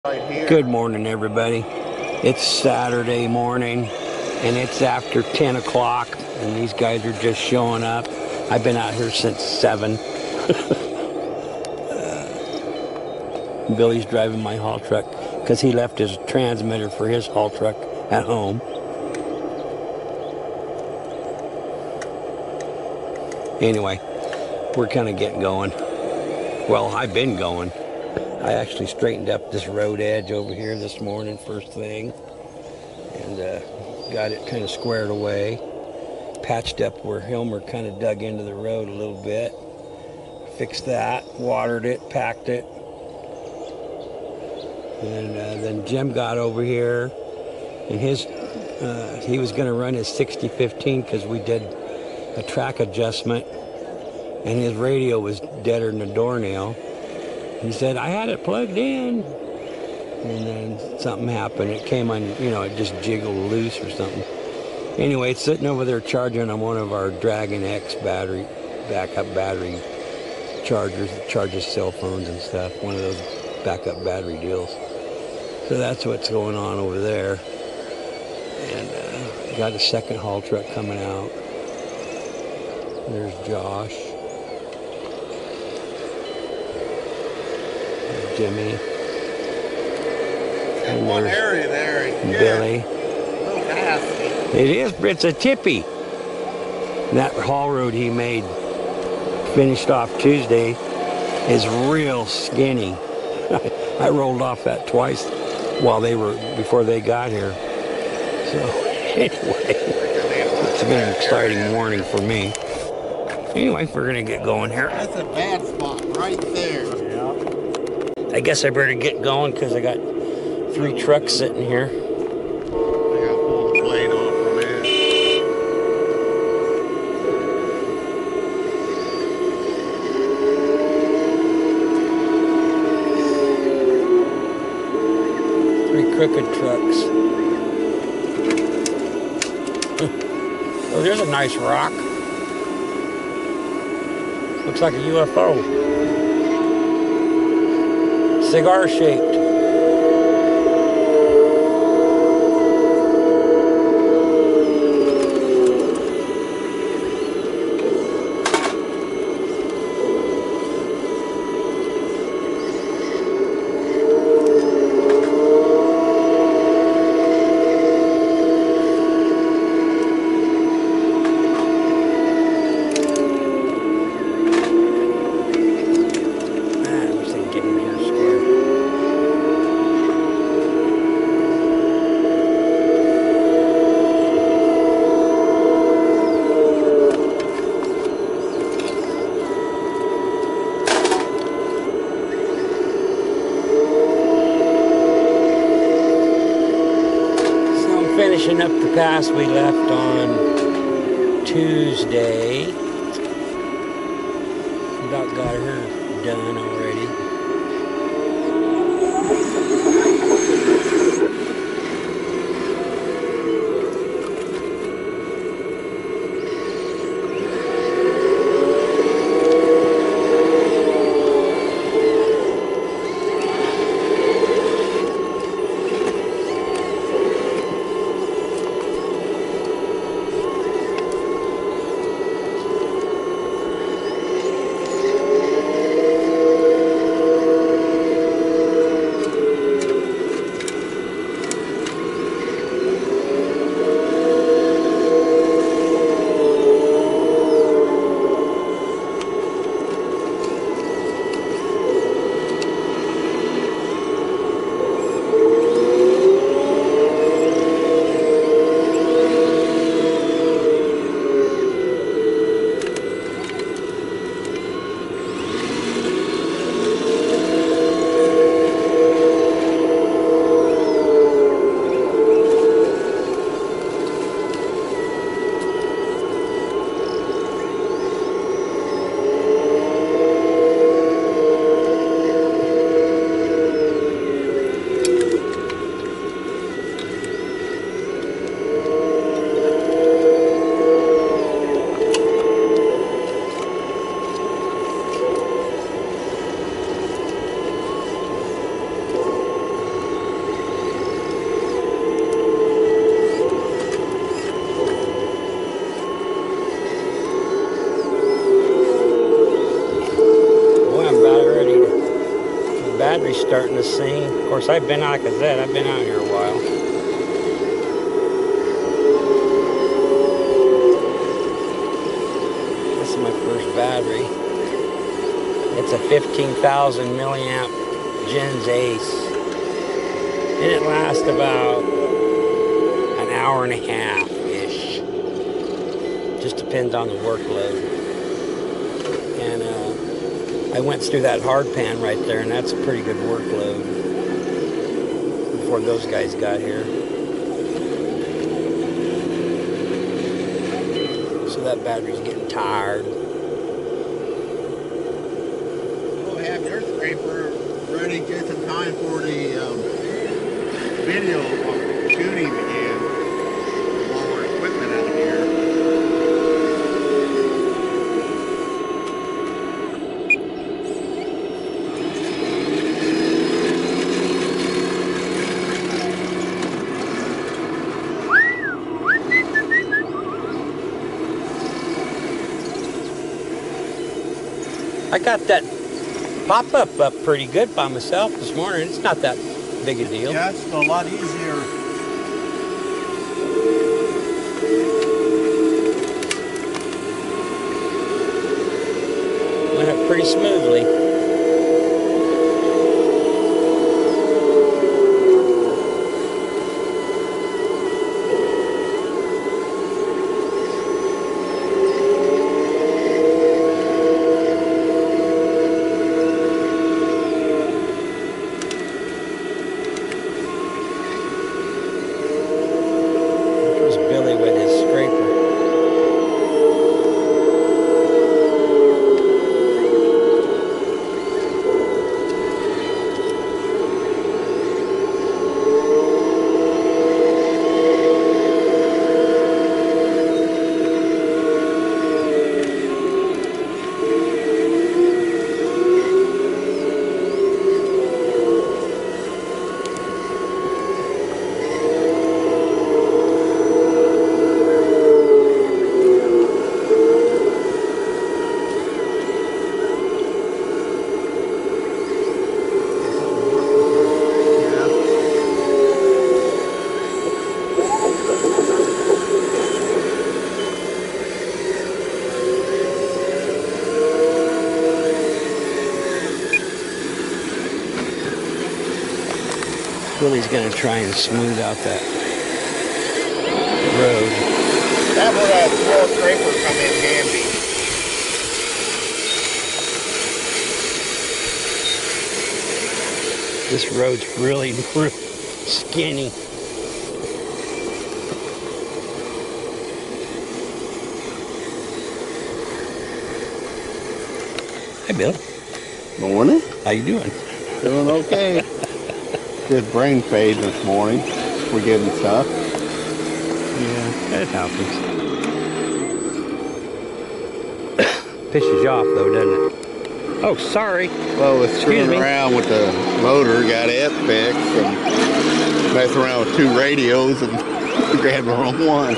Right here. Good morning, everybody. It's Saturday morning and it's after 10 o'clock and these guys are just showing up. I've been out here since 7. Billy's driving my haul truck because he left his transmitter for his haul truck at home. Anyway, we're kind of getting going. Well, I've been going. I actually straightened up this road edge over here this morning, first thing, and got it kind of squared away. Patched up where Hilmer kind of dug into the road a little bit. Fixed that, watered it, packed it. And then Jim got over here, and he was going to run his 6015 because we did a track adjustment, and his radio was deader than a doornail. He said, I had it plugged in. And then something happened. It came on, it just jiggled loose or something. Anyway, it's sitting over there charging on one of our Dragon X backup battery chargers that charges cell phones and stuff. One of those backup battery deals. So that's what's going on over there. And got a second haul truck coming out. There's Josh. Jimmy. And one area there is Billy. A little nasty. It is, but it's a tippy. That haul road he made, finished off Tuesday, is real skinny. I rolled off that twice before they got here. So anyway, it's been an exciting morning for me. Anyway, we're gonna get going here. That's a bad spot right there. I guess I better get going because I got 3 trucks sitting here. I gotta pull the blade off from it. Three crooked trucks. Oh, there's a nice rock. Looks like a UFO. Cigar shaped. Finishing up the pass we left on Tuesday. About got her done already. starting to sing. Of course, I've been, like I said, I've been out here a while. This is my first battery. It's a 15,000 milliamp Gens Ace. And it lasts about an hour and a half-ish. Just depends on the workload. And I went through that hard pan right there, and that's a pretty good workload before those guys got here. So that battery's getting tired. We'll have your scraper ready just in time for the video shooting again. All our equipment out here. I got that pop-up up pretty good by myself this morning. It's not that big a deal. Yeah, it's a lot easier. Went up pretty smoothly. Willie's going to try and smooth out that road. That would a small scraper come in handy. This road's really skinny. Hi, Bill. Morning. How you doing? Doing okay. Good brain fade this morning. We're getting stuff. Yeah, it happens. Pisses you off though, doesn't it? Oh, sorry. Well, it's screwing around with the motor, got it fixed, and messing around with two radios and grabbed the wrong one.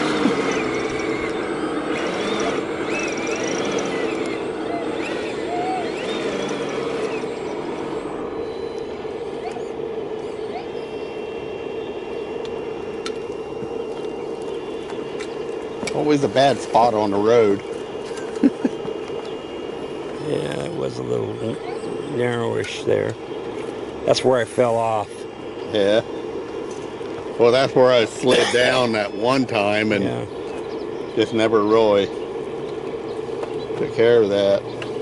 Always a bad spot on the road. Yeah, it was a little narrowish there. That's where I fell off. Yeah. Well, that's where I slid down that one time and just never really took care of that.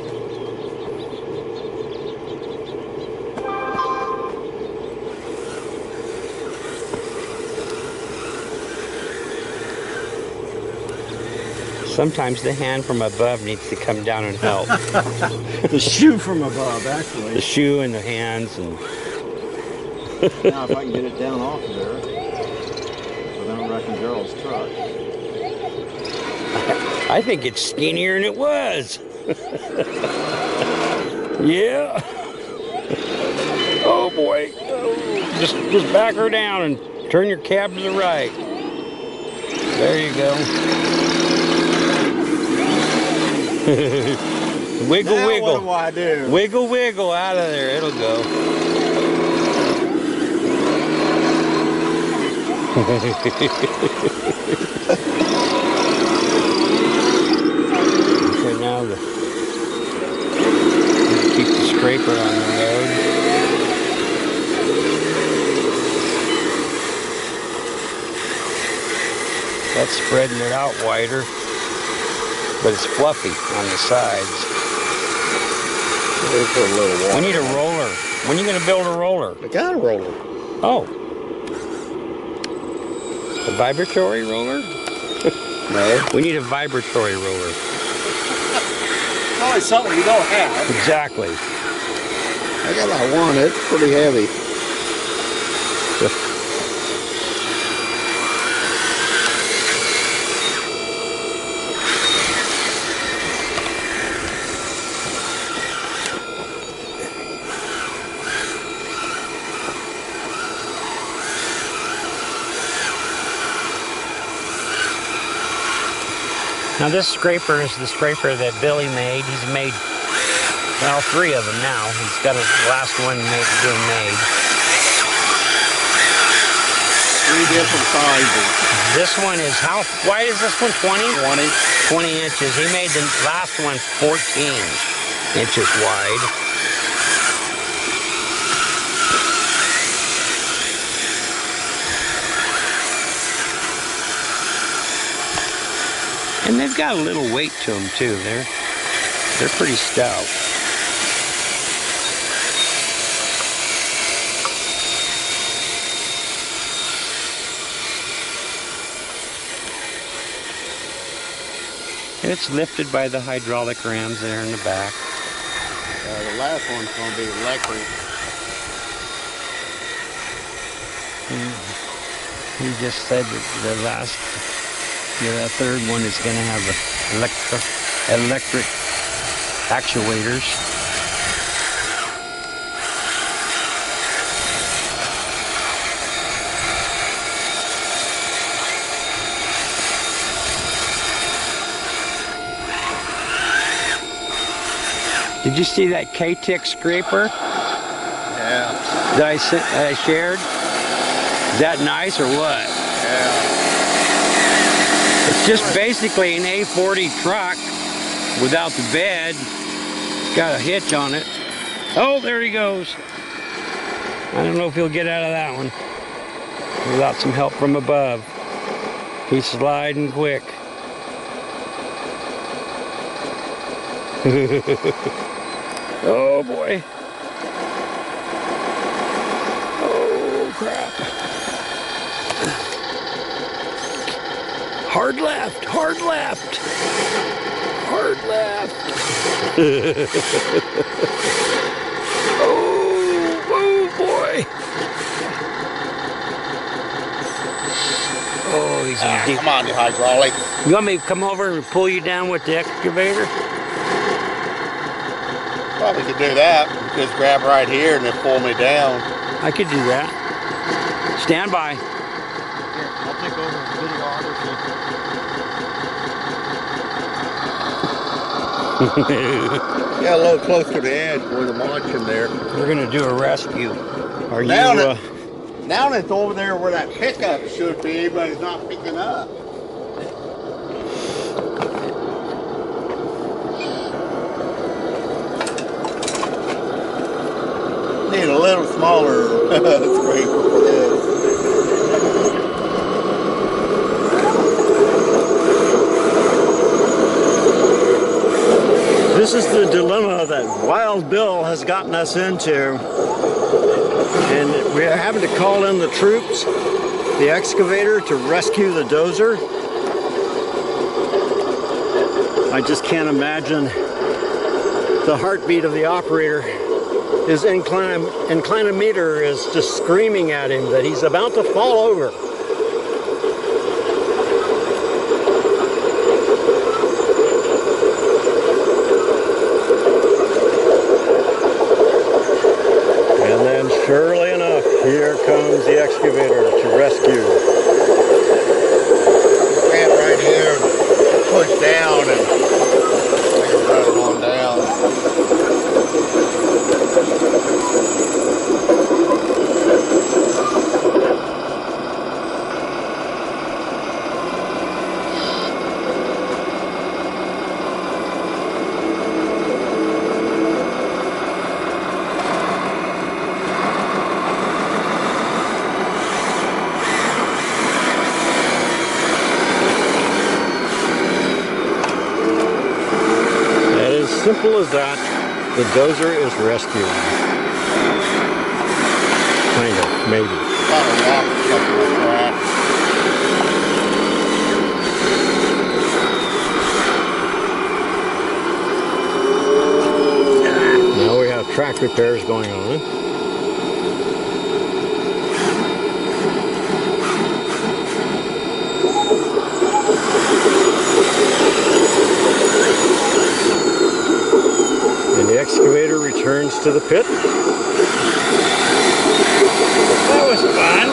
Sometimes the hand from above needs to come down and help. The shoe from above, actually. The shoe and the hands. And now if I can get it down off of there, without wrecking Daryl's truck. I think it's skinnier than it was. Yeah. Oh boy. Oh, just back her down and turn your cab to the right. There you go. Wiggle, Now wiggle. what do I do? Wiggle, wiggle out of there. It'll go. Okay, now keep the scraper on the road. That's spreading it out wider, but it's fluffy on the sides. Put a little water. We need a roller. When are you going to build a roller? I got a roller. Oh. A vibratory roller? No. We need a vibratory roller. It's always something you don't have. Exactly. I got that one. It's pretty heavy. Now this scraper is the scraper that Billy made. He's made, well, 3 of them now. He's got his last one being made. 3 different sizes. This one is, how wide is this one? 20? 20. 20 inches. He made the last one 14 inches wide. And they've got a little weight to them too. They're pretty stout. And it's lifted by the hydraulic rams there in the back. The last one's going to be electric. He just said that the last, the third one is going to have electric actuators. Did you see that K-Tick scraper Yeah. that I shared? Is that nice or what? Yeah. It's just basically an A40 truck without the bed. Got a hitch on it. Oh, there he goes. I don't know if he'll get out of that one without some help from above. He's sliding quick. Oh boy. Oh crap. Hard left, hard left. Hard left. Oh boy. Oh, he's in deep. Come on, you hydraulic. You want me to come over and pull you down with the excavator? Probably could do that. Just grab right here and then pull me down. I could do that. Stand by. Here, I'll take over videography. Yeah, a little close to the edge where the launching there. We're gonna do a rescue. Are you? Now it's over there where that pickup should be, but it's not picking up. Need a little smaller scraper for this. This is the dilemma that Wild Bill has gotten us into. And we're having to call in the troops, the excavator, to rescue the dozer. I just can't imagine the heartbeat of the operator. His inclinometer is just screaming at him that he's about to fall over. And then surely enough, here comes the excavator to rescue. Grab right here, push down, and run it on down. simple as that. The dozer is rescuing. Kind of, maybe. A lot of rocks stuck in the track. Now we have track repairs going on. And the excavator returns to the pit. That was fun.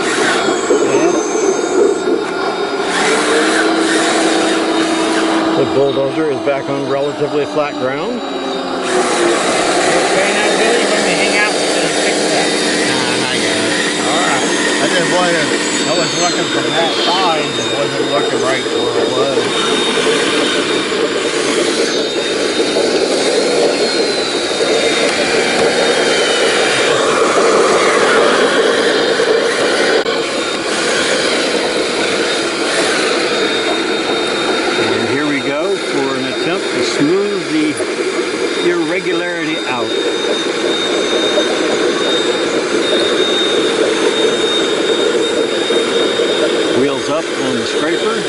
The bulldozer is back on relatively flat ground. Okay, now Billy, when we hang out, we're gonna fix that. Nah, I got it. Alright. I just wanted, I was looking from that side and wasn't looking right where it was. And here we go for an attempt to smooth the irregularity out. Wheels up on the scraper.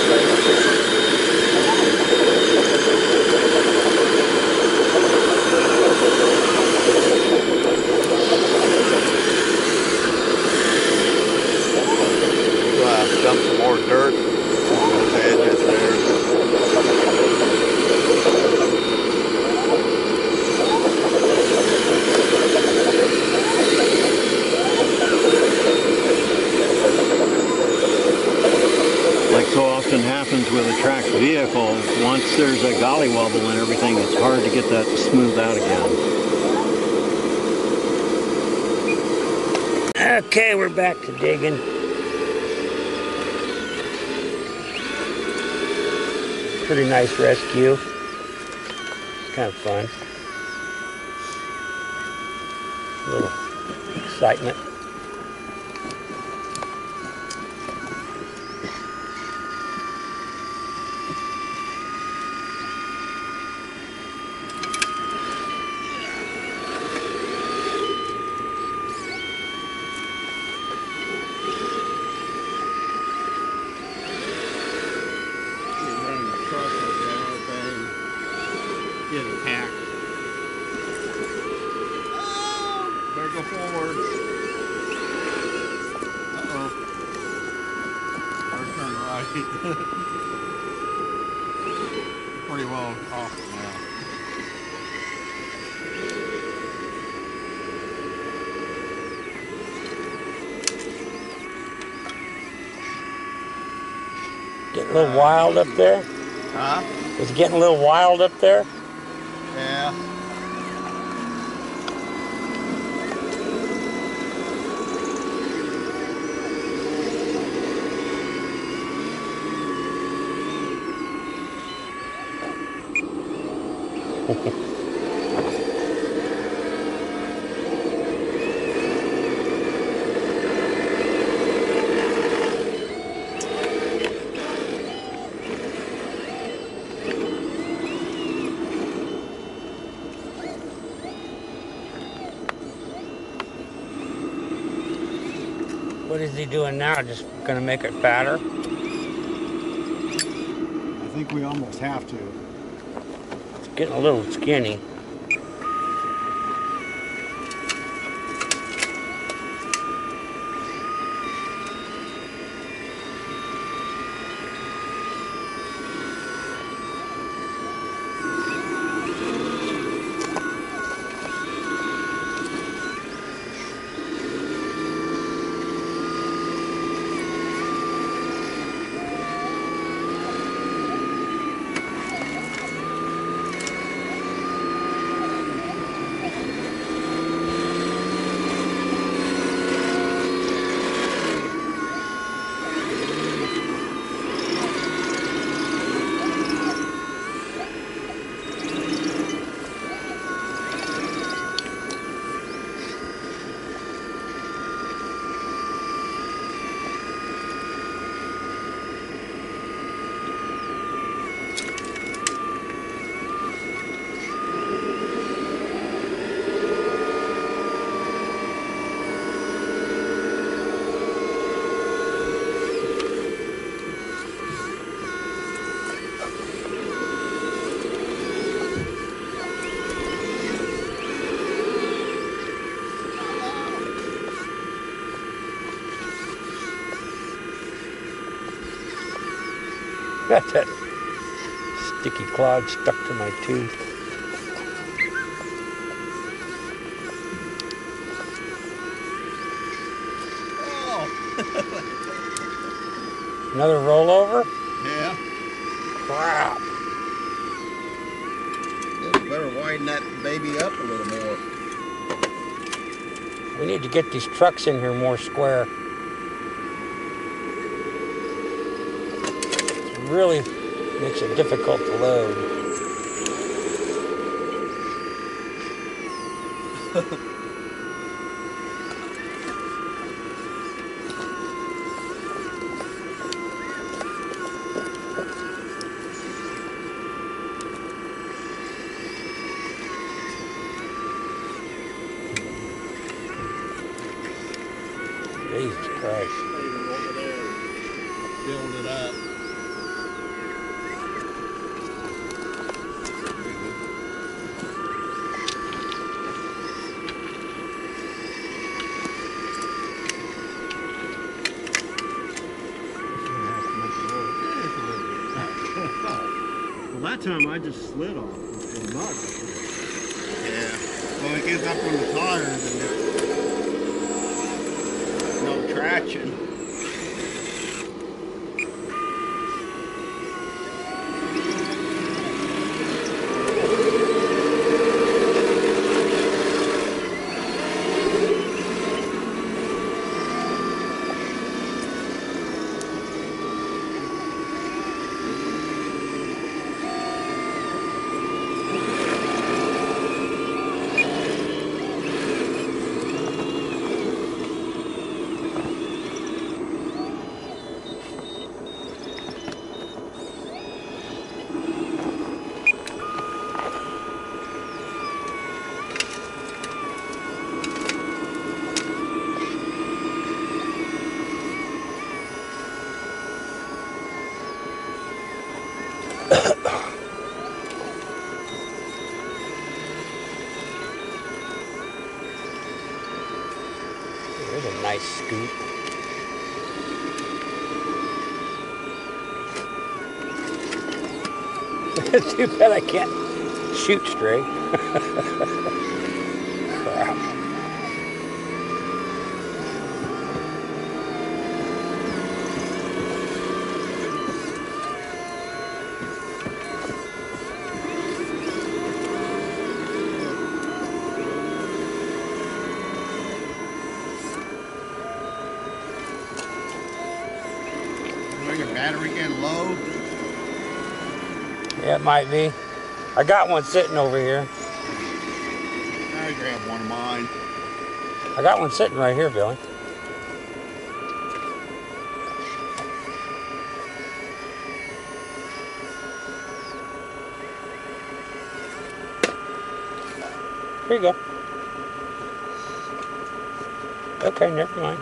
Dump some more dirt on those edges there. Like so often happens with a tracked vehicle, once there's a golly wobble and everything, it's hard to get that to smooth out again. Okay, we're back to digging. Pretty nice rescue. It's kind of fun. A little excitement. Get attacked. Better go forward. Uh-oh. Better turn right. Pretty well off now. Getting a little wild up there? Huh? Is it getting a little wild up there? Yeah. What is he doing now? Just gonna make it fatter? I think we almost have to. It's getting a little skinny. Got that sticky clod stuck to my tooth. Oh. Another rollover? Yeah. Crap. Just better widen that baby up a little more. We need to get these trucks in here more square. It really makes it difficult to load. Jesus Christ. Over there, build it up. Well, that time I just slid off the mud. Yeah. Well, it gets up on the tires and it's no traction. There's a nice scoop. Too bad I can't shoot straight. Crap. Well, your battery getting low? Yeah, it might be. I got one sitting over here. I grabbed one of mine. I got one sitting right here, Billy. Here you go. Okay, never mind.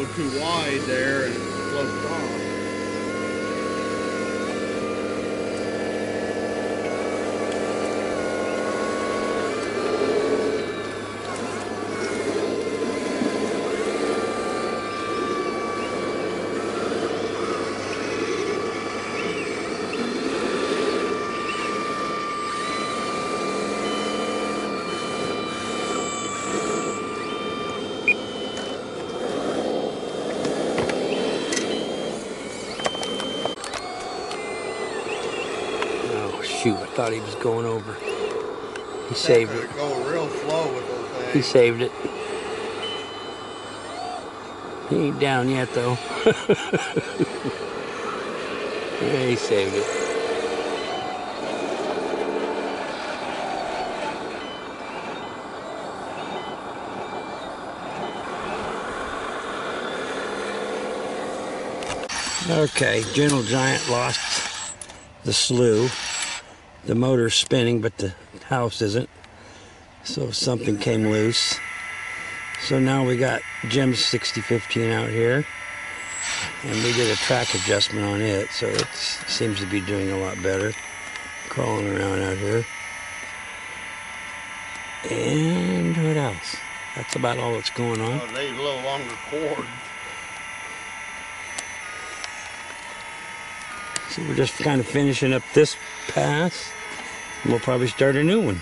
go too wide there and close off. Shoot, I thought he was going over. He saved it. Go real slow with those things. He saved it. He ain't down yet, though. Yeah, he saved it. Okay, Gentle Giant lost the slew. The motor's spinning, but the house isn't. So something came loose. So now we got Jim's 6015 out here. And we did a track adjustment on it, so it seems to be doing a lot better. Crawling around out here. And what else? That's about all that's going on. Oh, they need a little longer cord. So we're just kind of finishing up this pass. And we'll probably start a new one.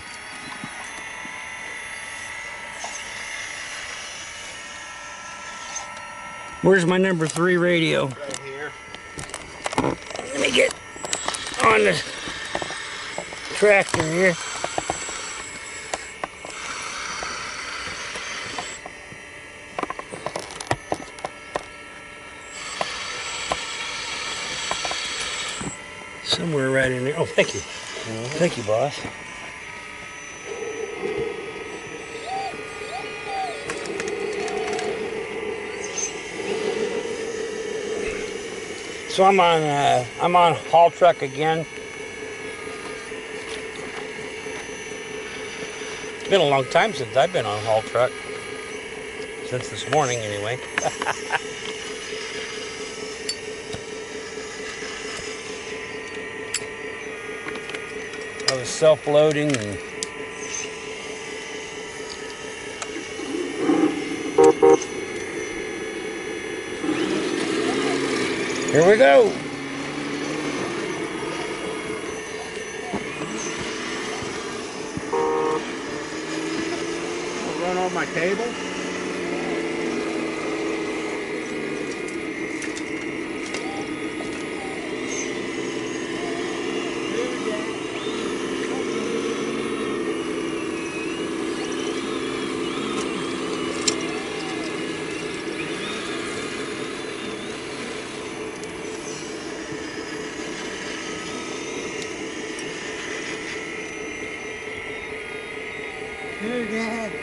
Where's my number 3 radio? Right here. Let me get on the tractor here. Somewhere right in there. Oh, thank you. Thank you, boss. So I'm on haul truck again. It's been a long time since I've been on haul truck. Since this morning, anyway. I was self-loading and here we go. I'll run on my cable. Here, Dad.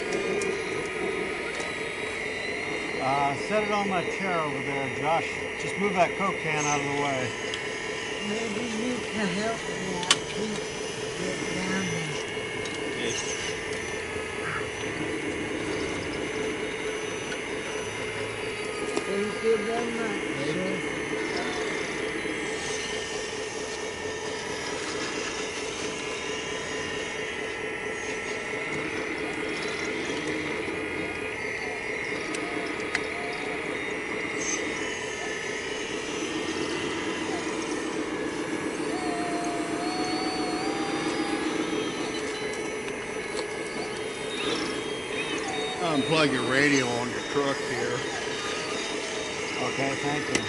Set it on my chair over there, Josh. Just move that Coke can out of the way. Maybe you can help me out. Please get down there. Thank you very much, sir. Unplug your radio on your truck here. Okay, thank you.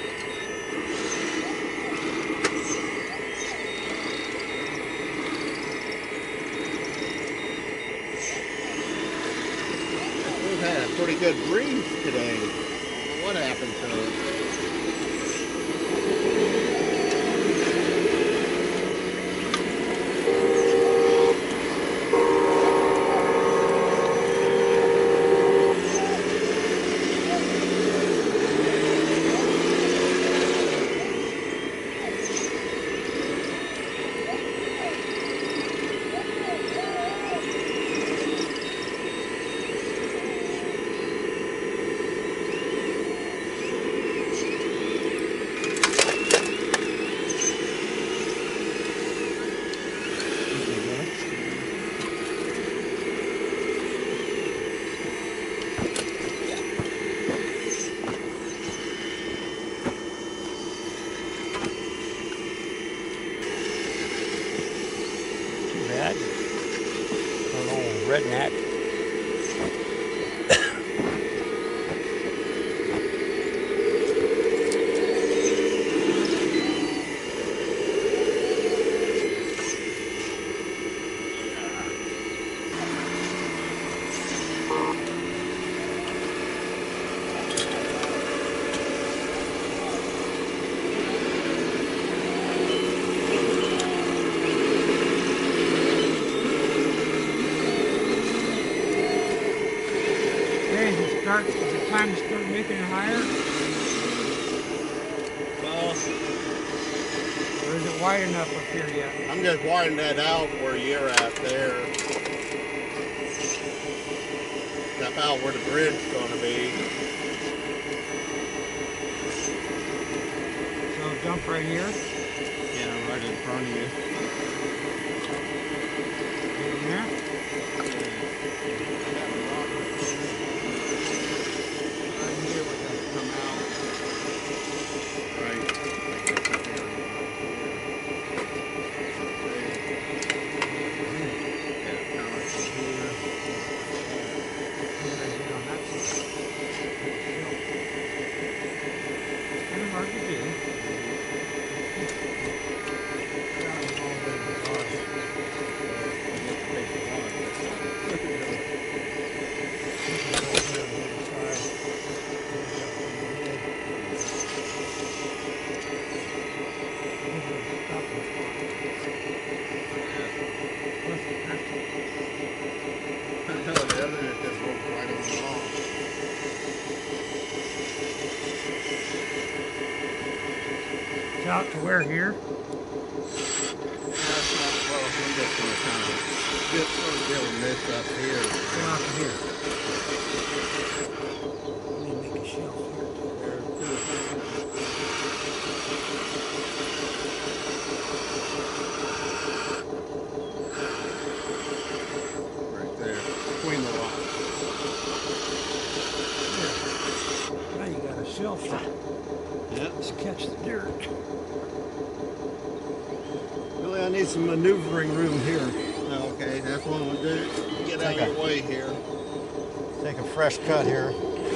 We've had a pretty good breeze today. I don't know what happened to it. redneck. Is it time to start making it higher? Well, Or is it wide enough up here yet? I'm just widening that out where you're at there. That's out where the bridge is going to be. So dump right here. Yeah, right in front of you. In there. Right here, we're going to come out. Right. Yeah, kind of like here. Kind of hard to do. The other is just goes right on the wall. It's out to where here? That's not close. I'm just going to kind of get sort of build this up here. Go out to here. Let me make a shelf here. There's two things. Right there, between the rocks. Now you got a shelf to Yep. just catch the dirt. Really, I need some maneuvering room here. Okay, that's what we'll do. Get out of your way here. Take a fresh cut here.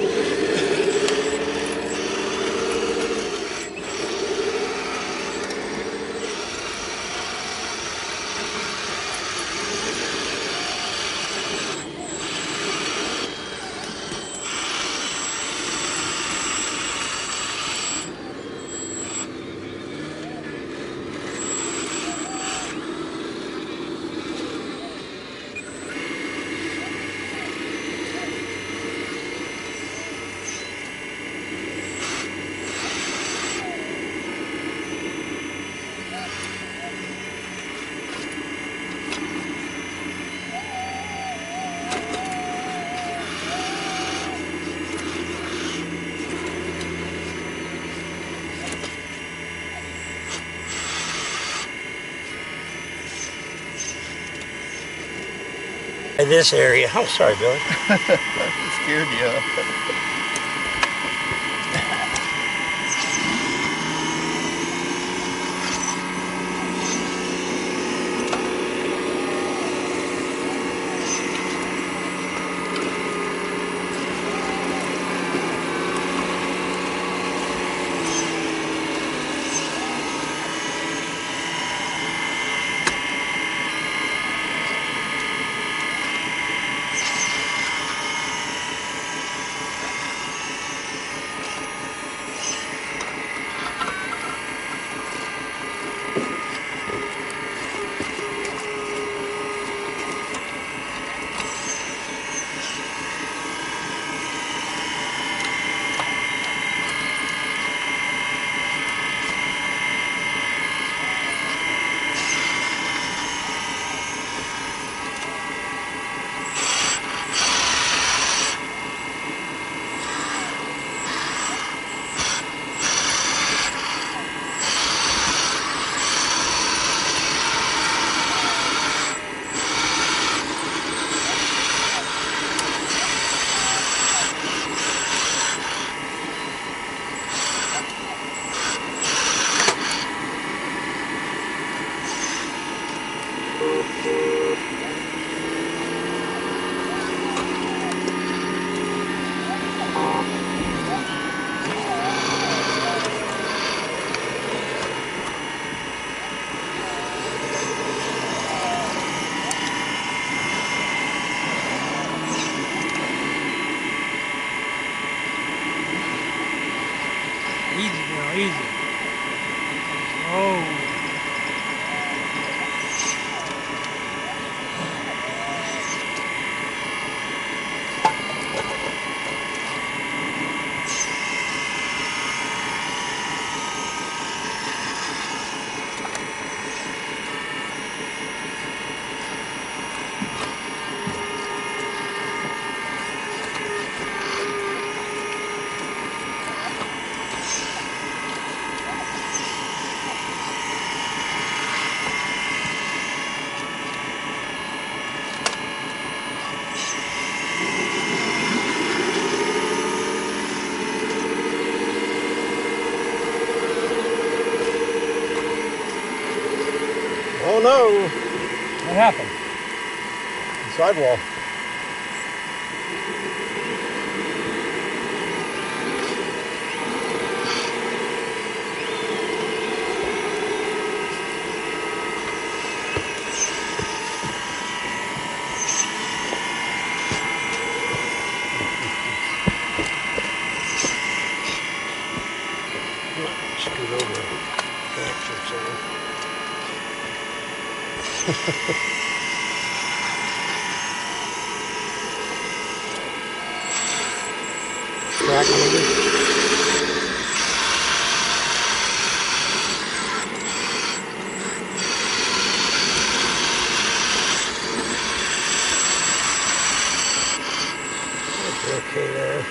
In this area. I'm sorry, Billy. Scared you. Oh no! What happened? Sidewall. Scoot over. Track maybe? Okay there.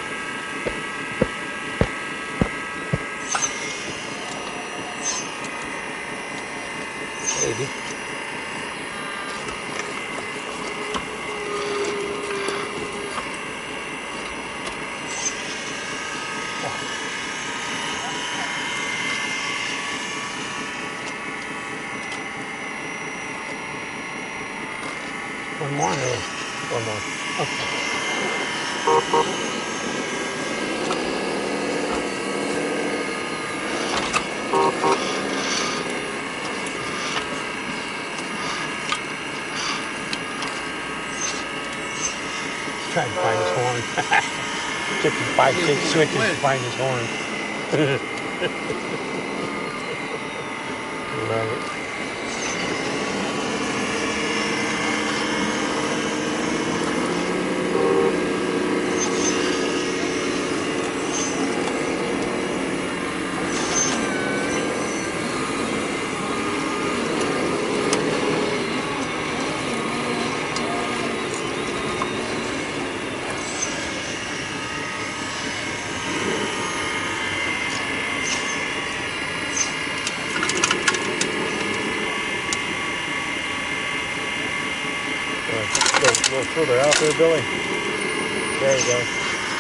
Maybe. One more? No. One more. Okay. Try to find his horn. Took him 5-6 switches to find his horn. Love it. A little further out there, Billy. There you go.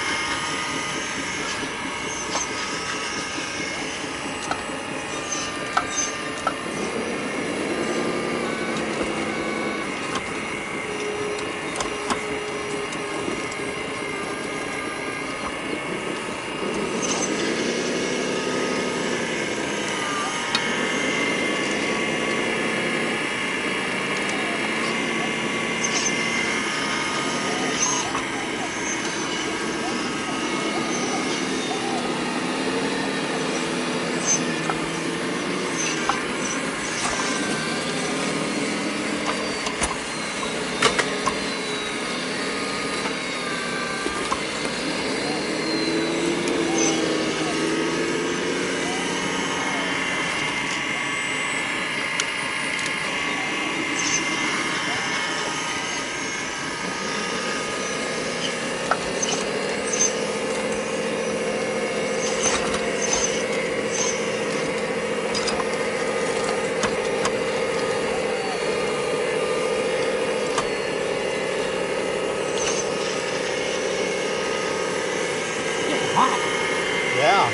Yeah.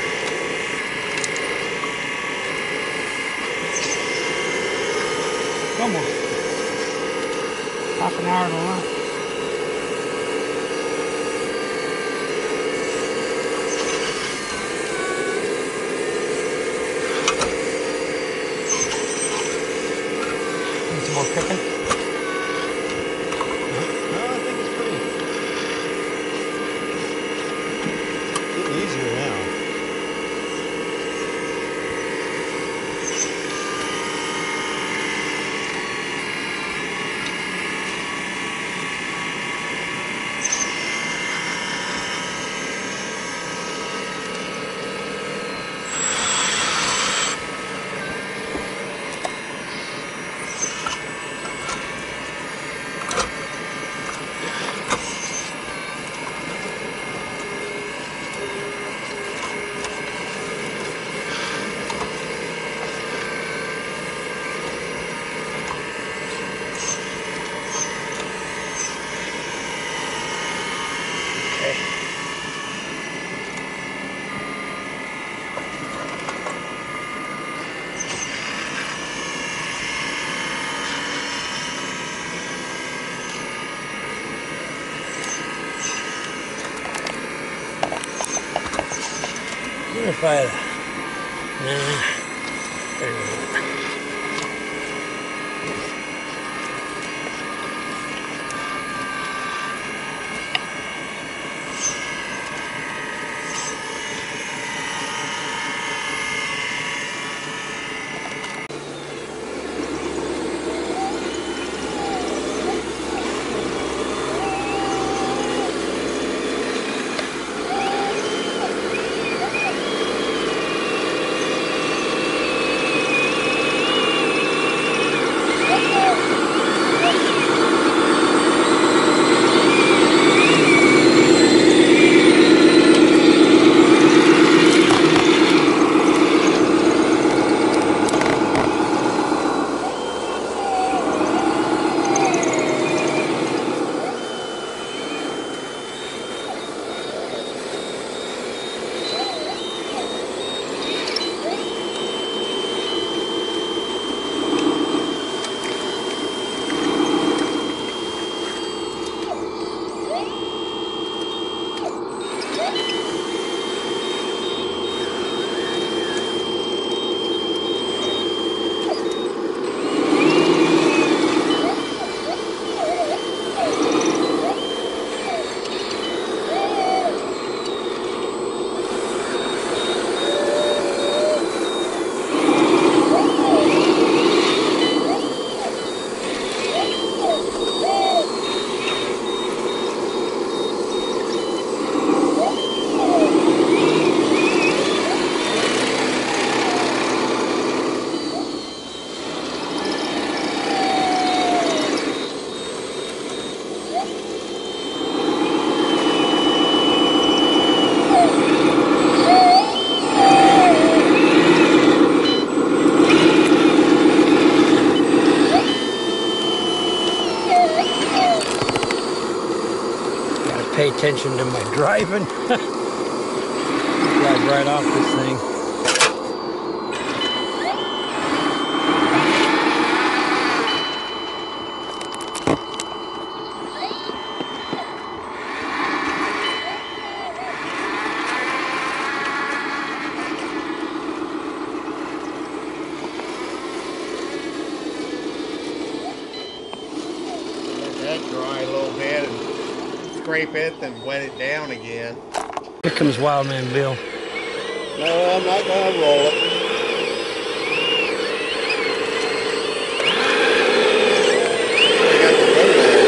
Almost half an hour to lunch. Need some more cooking? No, I think it's pretty getting easier now. try that. Nah. There we go. Pay attention to my driving. Drive right off this thing. Let that dry a little bit and scrape it, then wet it down again. Here comes Wildman Bill. No, I'm not going to roll it. I got the dozer.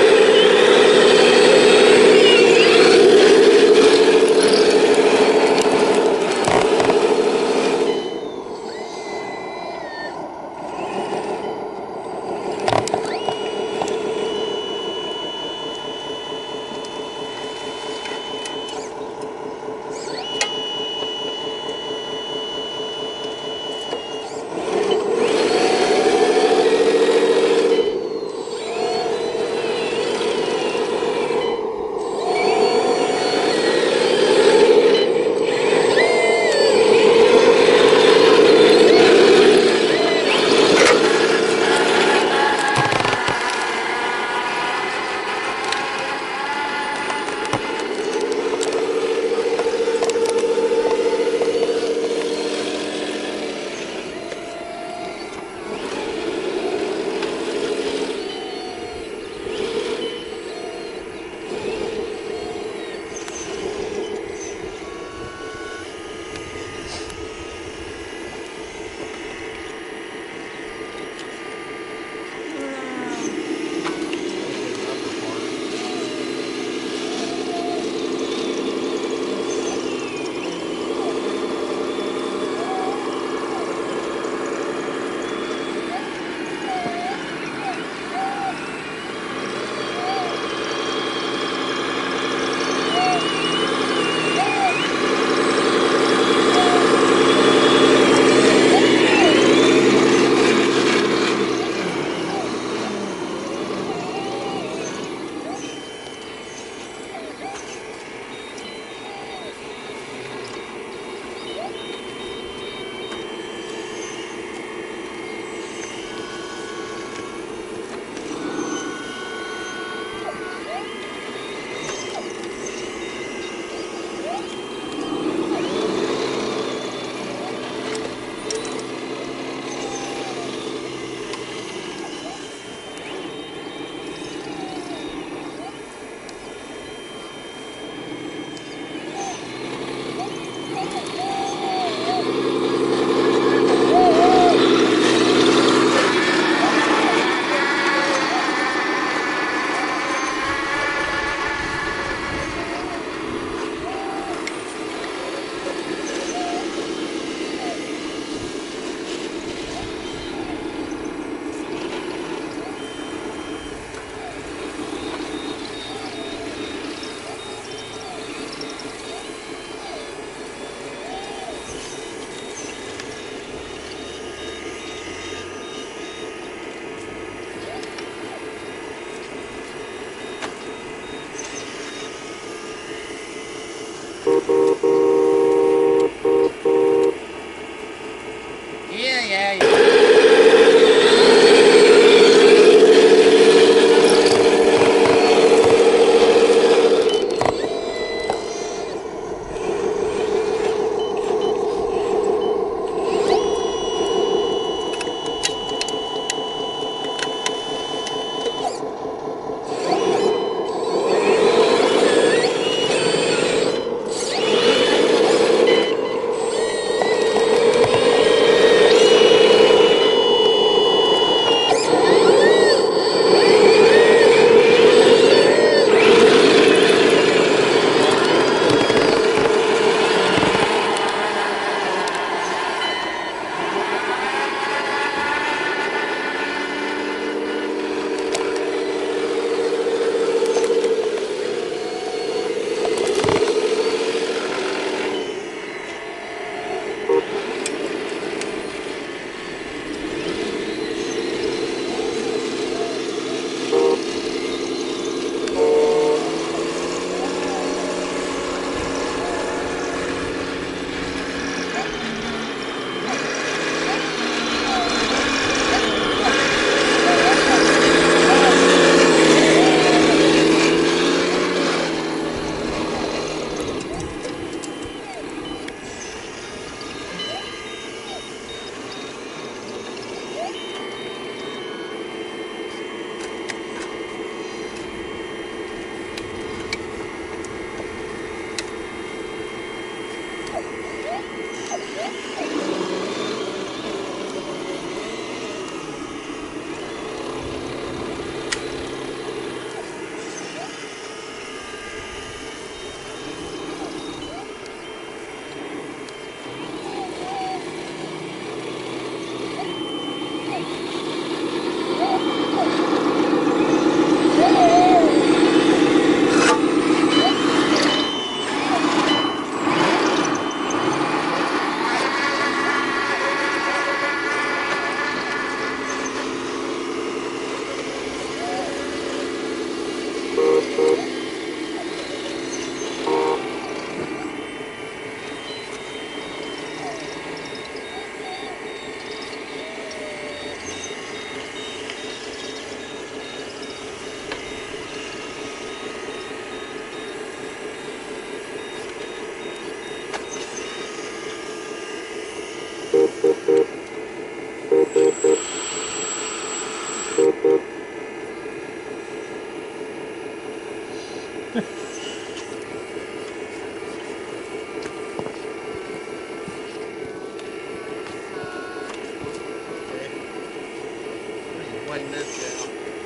Widen this down.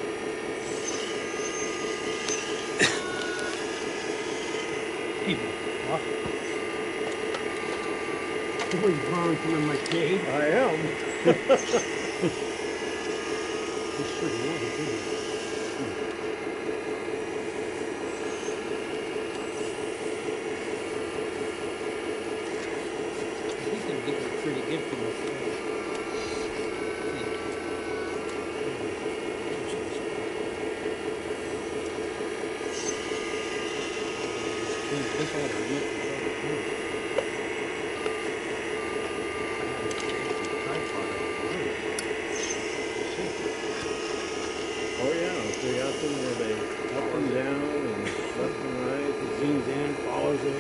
What are you borrowing from my cave? I am. This pretty long, isn't it? He's gonna get it pretty good from us. This ought to look good. Oh yeah, so you got them where they up and down and left and right. It zooms in, follows it.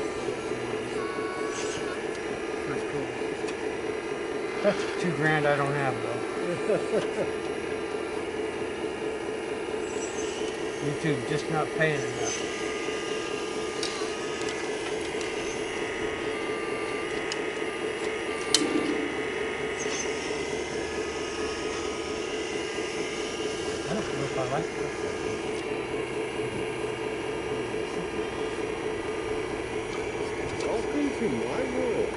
That's cool. That's $2,000 I don't have though. YouTube just not paying enough. I don't know if I like that. Welcome to my world.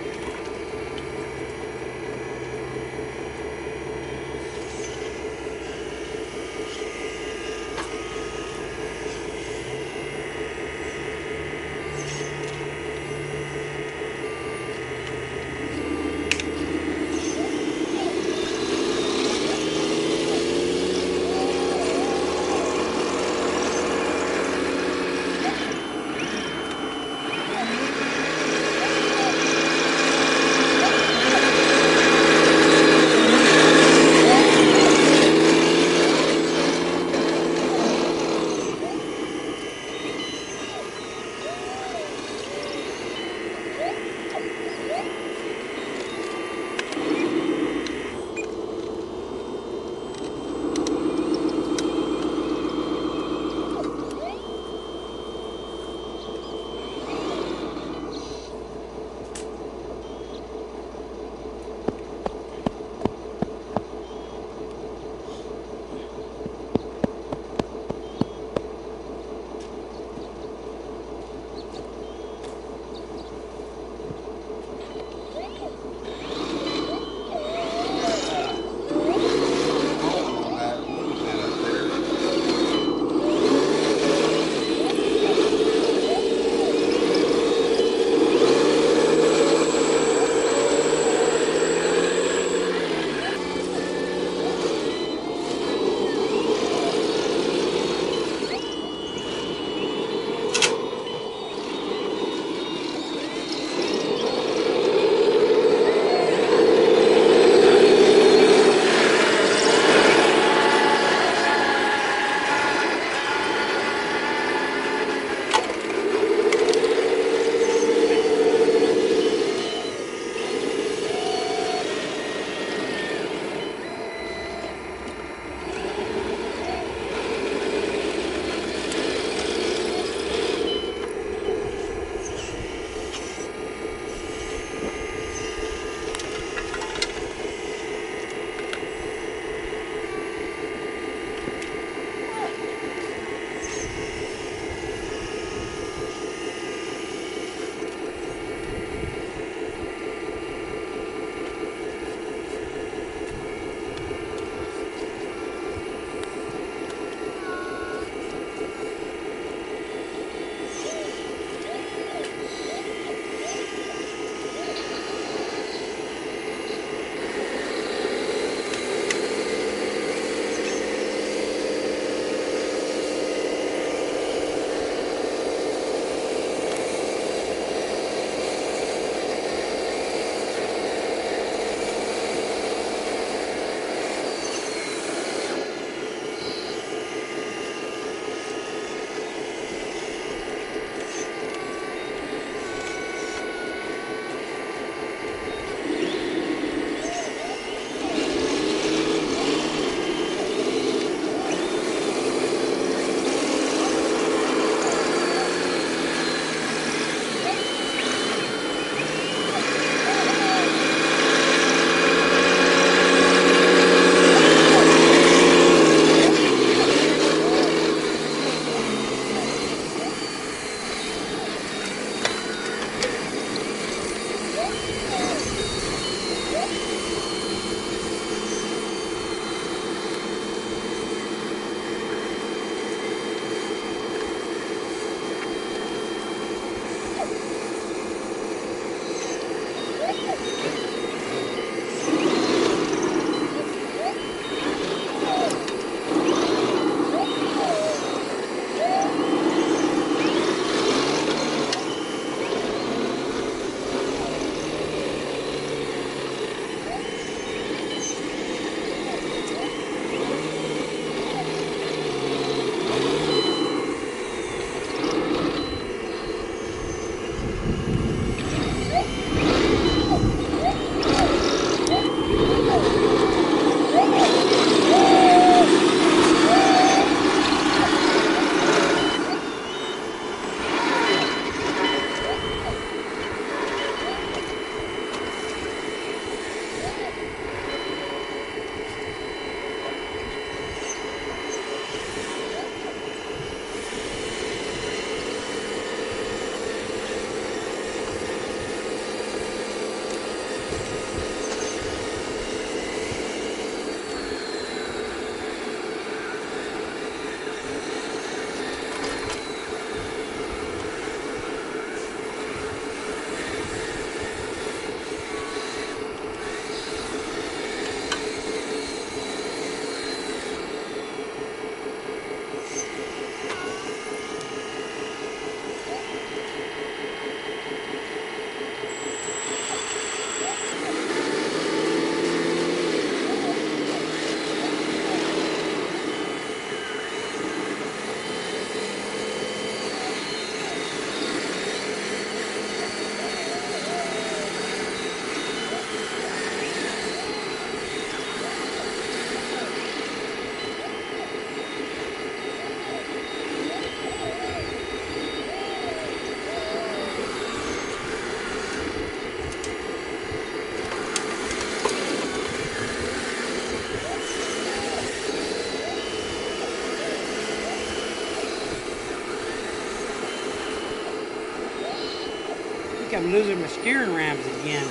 think I'm losing my steering rams again.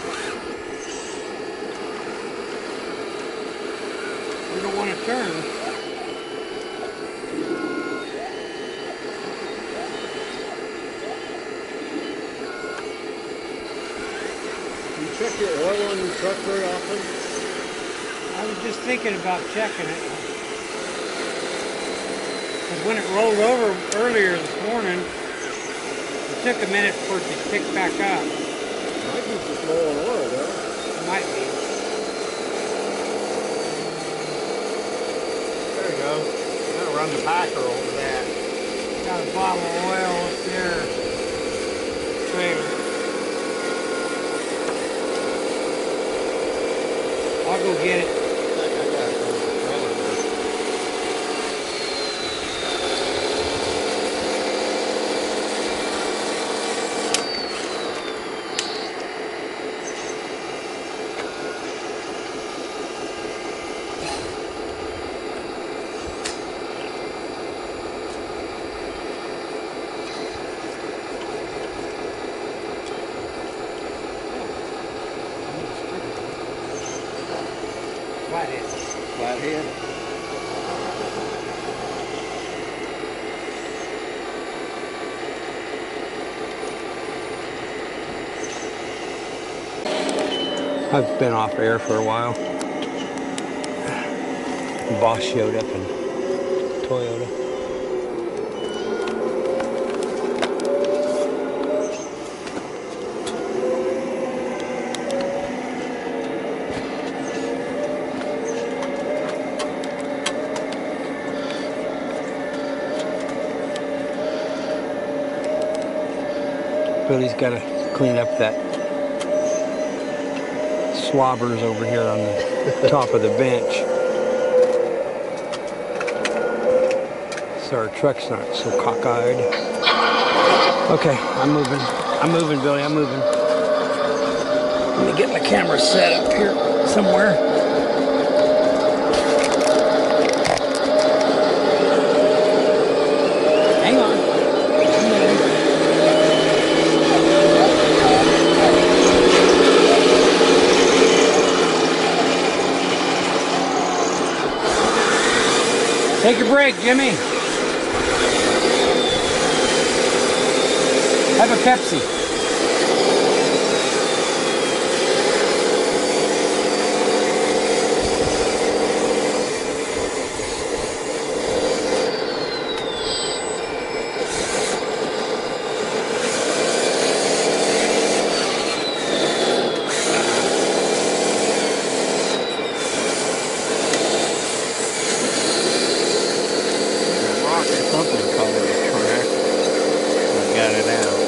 We don't want to turn. You check your oil on your truck very often? I was just thinking about checking it. Because when it rolled over earlier this morning, it took a minute for it to pick back up. Might be just low on oil, though. It might be. There you go. I'm gonna run the packer over that. Got a bottle of oil up there. Trailer. I'll go get it. Flathead. I've been off air for a while. Boss showed up in Toyota. Billy's got to clean up that swabbers over here on the top of the bench, so our truck's not so cockeyed. Okay, I'm moving, Billy, I'm moving. Let me get my camera set up here somewhere. Hang on. Take a break, Jimmy. Have a Pepsi. Something called a track. I got it out.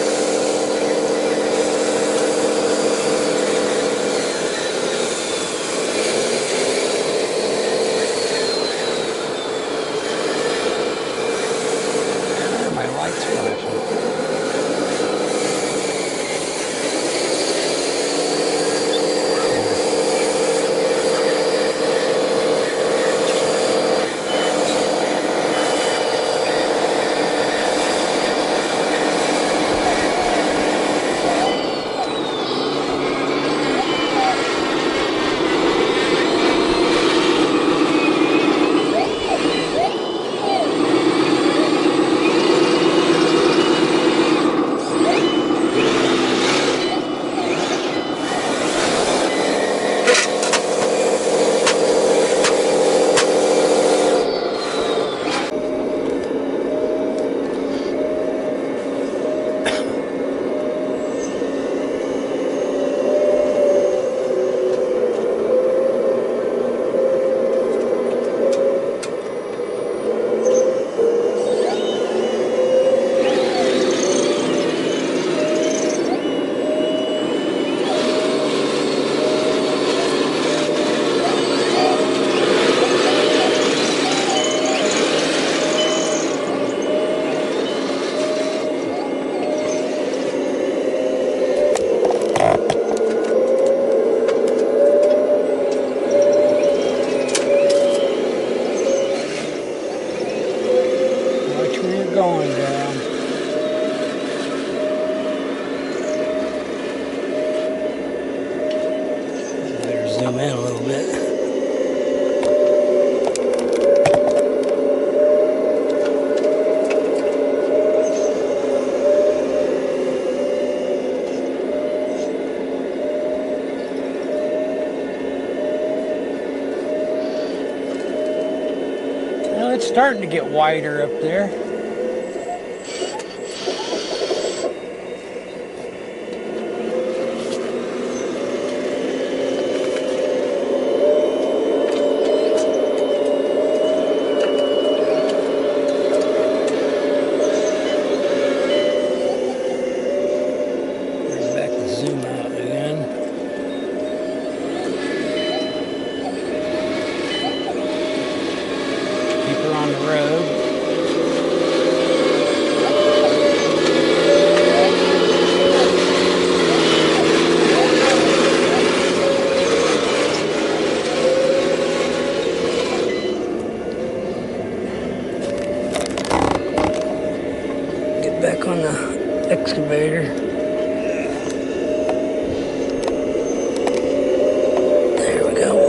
My light's flashing. Going down. it's starting to get wider up there. Bring back the zoom out again. Keep her on the road. Get back on the excavator. There we go.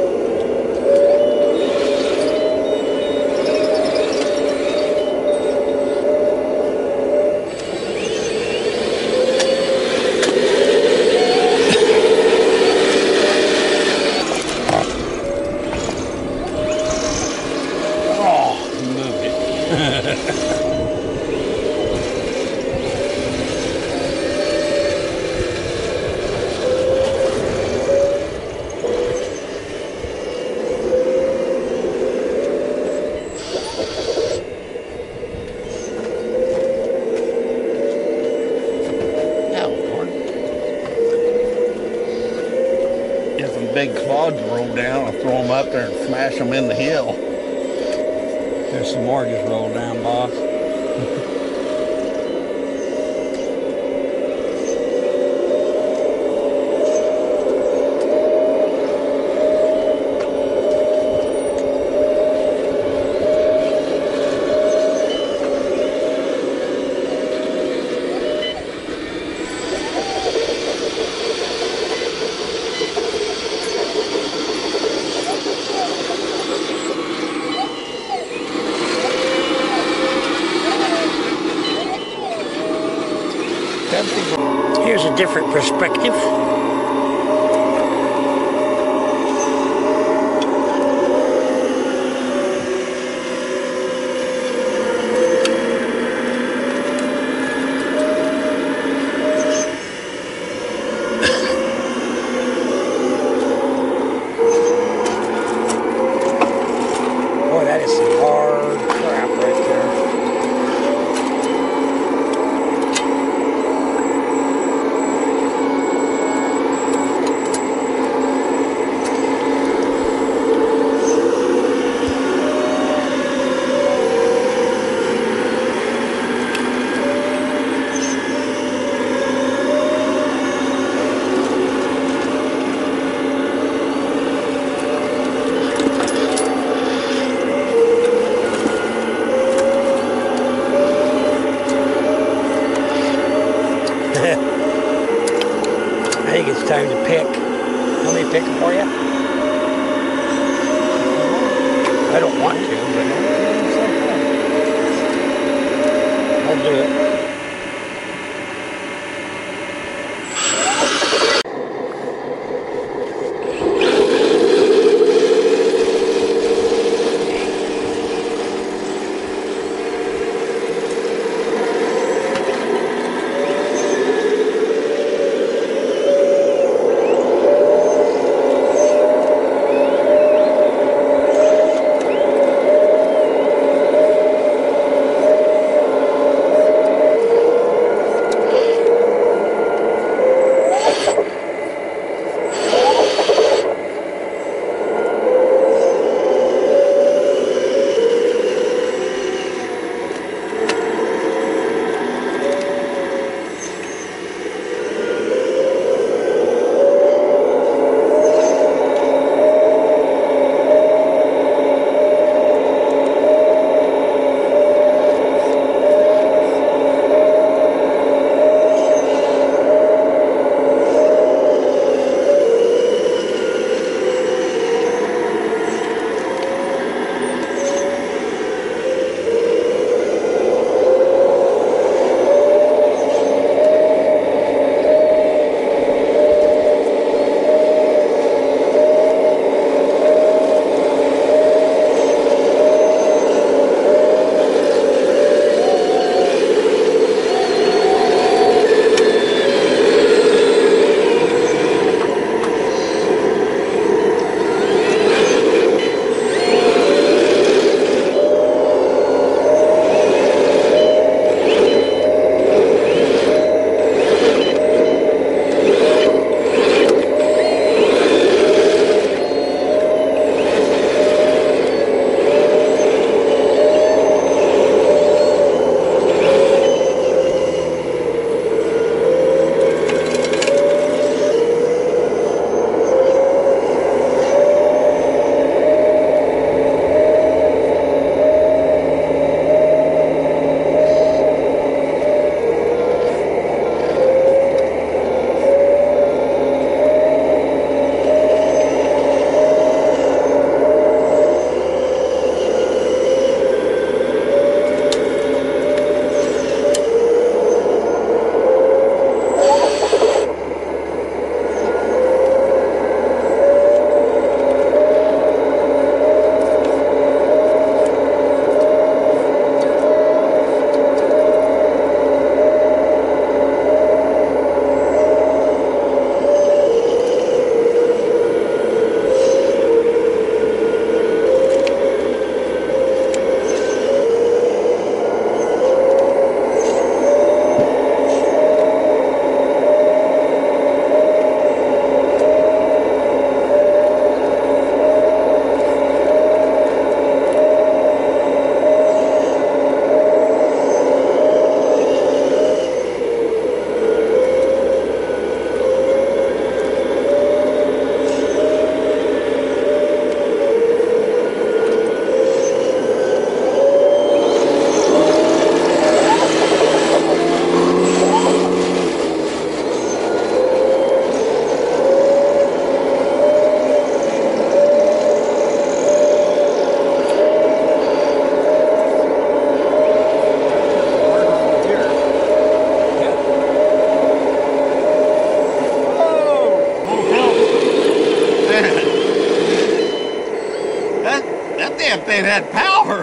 Oh, he moved it. Get some big clods roll down and throw them up there and smash them in the hill. There's some more just rolled down, boss. Here's a different perspective. Boy, that is some hard crap right there. I think it's time to pick. Want me to pick it for you? I don't want to, but I'll do it. more.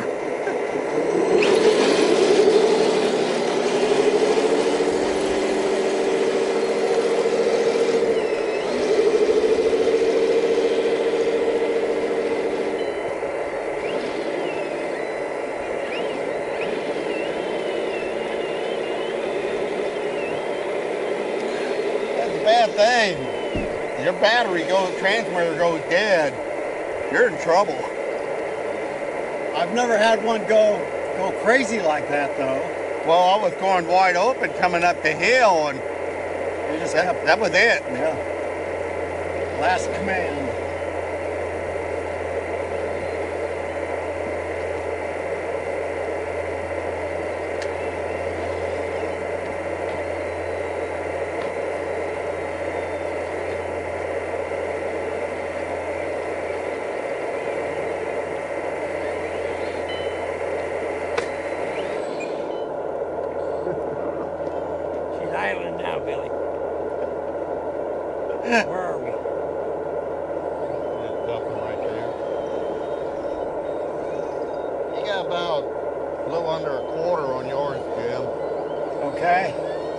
That's a bad thing. Your battery goes, transmitter goes dead. You're in trouble. I've never had one go crazy like that though. Well, I was going wide open coming up the hill, and It just kept, that was it. yeah. Last command. She's idling now, Billy. Where are we? There's nothing right there. You got about a little under a quarter on yours, Jim. Okay.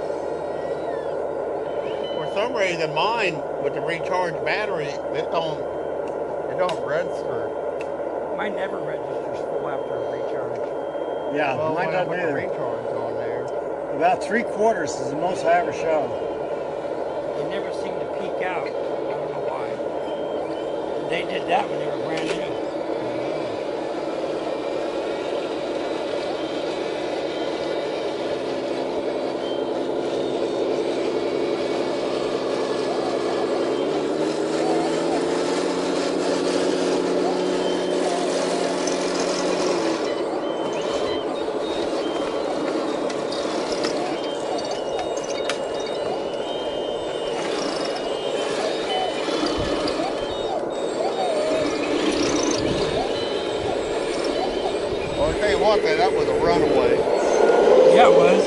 For some reason, mine with the recharged battery, it don't register. Mine never registers full after a recharge. Yeah, Well, mine when I doesn't put the either. recharge on there. About 3/4 is the most I ever show. They never seem to peak out. I don't know why. They did that when they were brand new. Well, I tell you what, that was a runaway. Yeah, it was.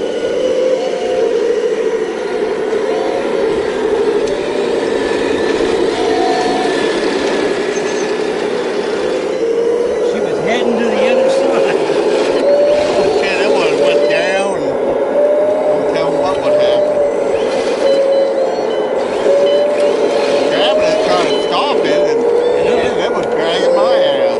She was heading to the other side. Shit, that one went down, and don't tell me what would happen. Grabbing it, trying to stop it, and shit, it was dragging my ass.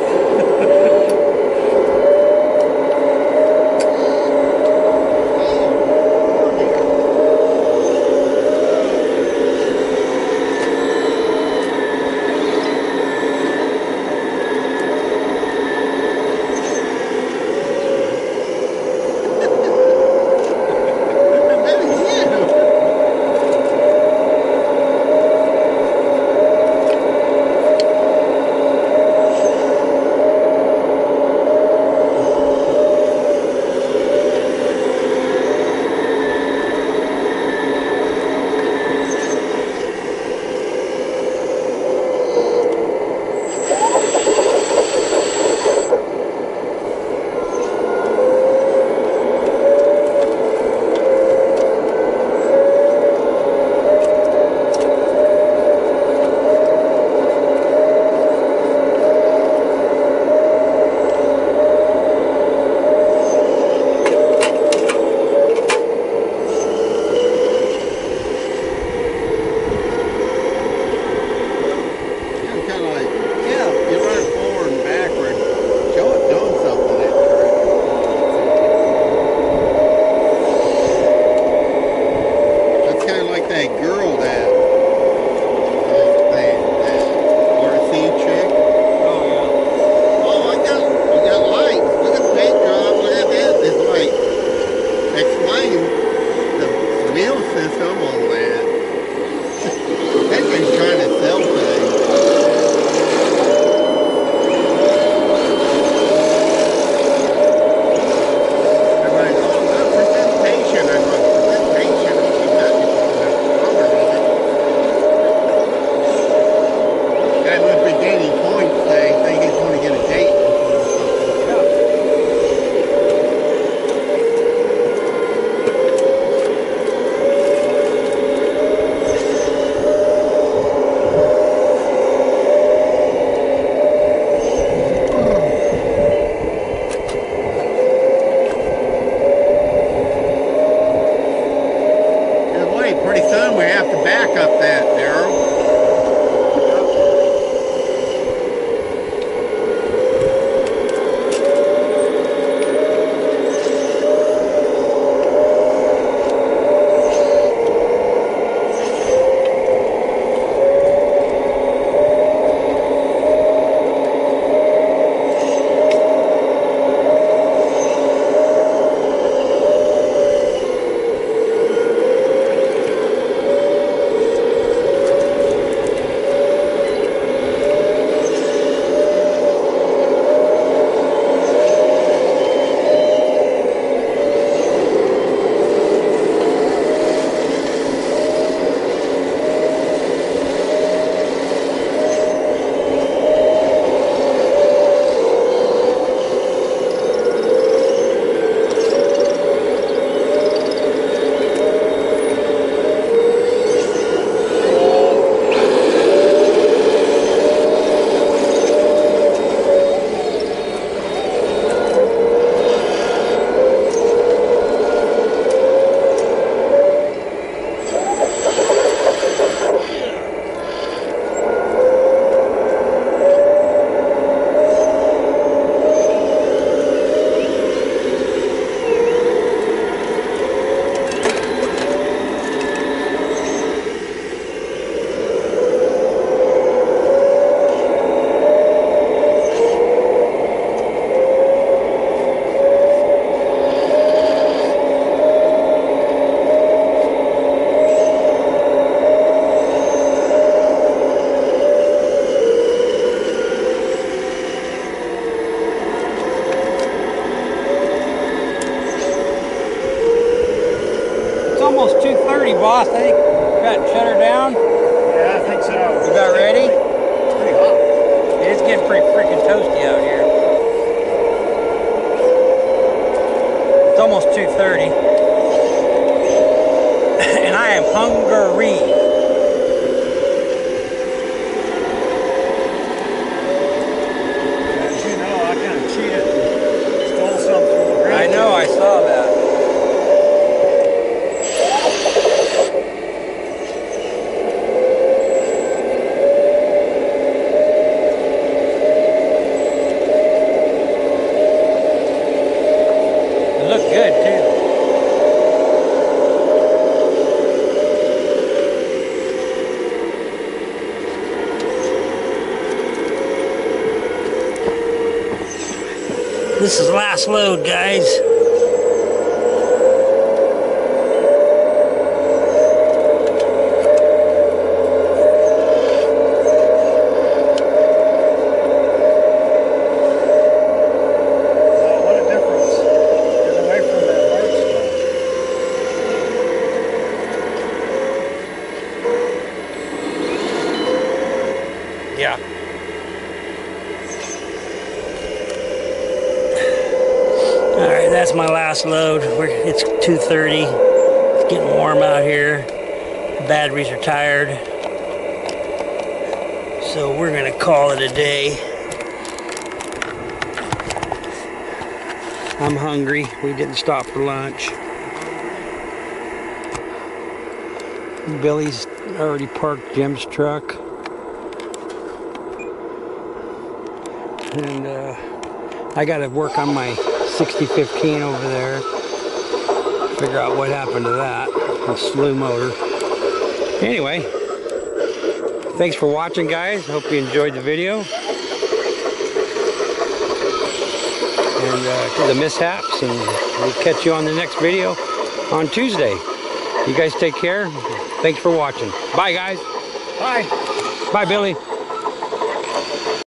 ready, boss? I think we got shut her down. Yeah, I think so. You about ready? It's pretty hot. It's getting pretty freaking toasty out here. It's almost 2:30. And I am hungry. As you know, I kind of cheated and stole some from the I know, I saw that. It looked good too. This is last load, guys. What a difference. Get away from that hard stuff. Yeah. All right, that's my last load. It's 2:30. It's getting warm out here. The batteries are tired. So we're gonna call it a day. I'm hungry. We didn't stop for lunch. Billy's already parked Jim's truck. And I gotta work on my 6015 over there. Figure out what happened to that. The slew motor. Anyway, thanks for watching, guys. Hope you enjoyed the video. And the mishaps, and we'll catch you on the next video on Tuesday. You guys take care. Thanks for watching. Bye, guys. Bye. Bye, Billy.